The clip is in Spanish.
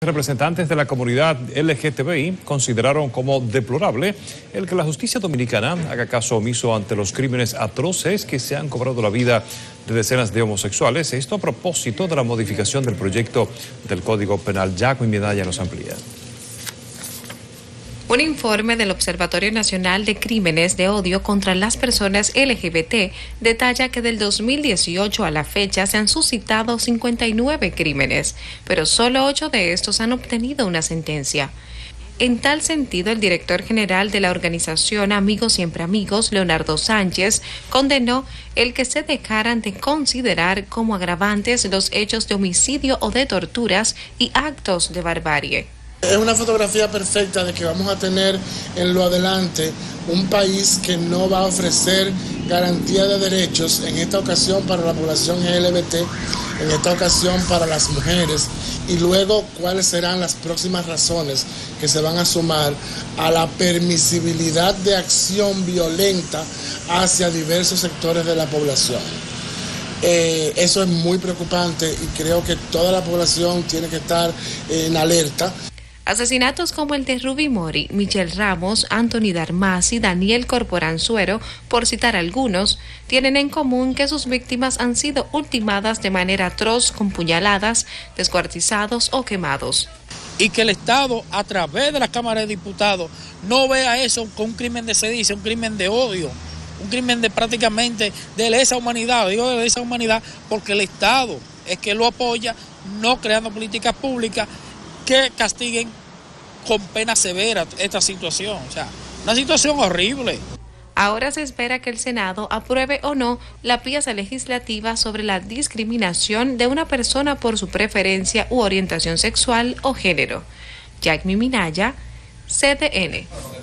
Representantes de la comunidad LGTBI consideraron como deplorable el que la justicia dominicana haga caso omiso ante los crímenes atroces que se han cobrado la vida de decenas de homosexuales. Esto a propósito de la modificación del proyecto del Código Penal. Jacqueline Medalla nos amplía. Un informe del Observatorio Nacional de Crímenes de Odio contra las Personas LGBT detalla que del 2018 a la fecha se han suscitado 59 crímenes, pero solo 8 de estos han obtenido una sentencia. En tal sentido, el director general de la organización Amigos Siempre Amigos, Leonardo Sánchez, condenó el que se dejaran de considerar como agravantes los hechos de homicidio o de torturas y actos de barbarie. Es una fotografía perfecta de que vamos a tener en lo adelante un país que no va a ofrecer garantía de derechos, en esta ocasión para la población LGBT, en esta ocasión para las mujeres, y luego cuáles serán las próximas razones que se van a sumar a la permisibilidad de acción violenta hacia diversos sectores de la población. Eso es muy preocupante y creo que toda la población tiene que estar en alerta. Asesinatos como el de Ruby Mori, Michelle Ramos, Anthony Darmasi, Daniel Corporán Suero, por citar algunos, tienen en común que sus víctimas han sido ultimadas de manera atroz con puñaladas, descuartizados o quemados. Y que el Estado, a través de la Cámara de Diputados, no vea eso como un crimen de sedicia, un crimen de odio, un crimen de prácticamente de lesa humanidad. Digo de lesa humanidad porque el Estado es que lo apoya, no creando políticas públicas que castiguen con pena severa esta situación. O sea, una situación horrible. Ahora se espera que el Senado apruebe o no la pieza legislativa sobre la discriminación de una persona por su preferencia u orientación sexual o género. Jacqueline Medalla, CDN.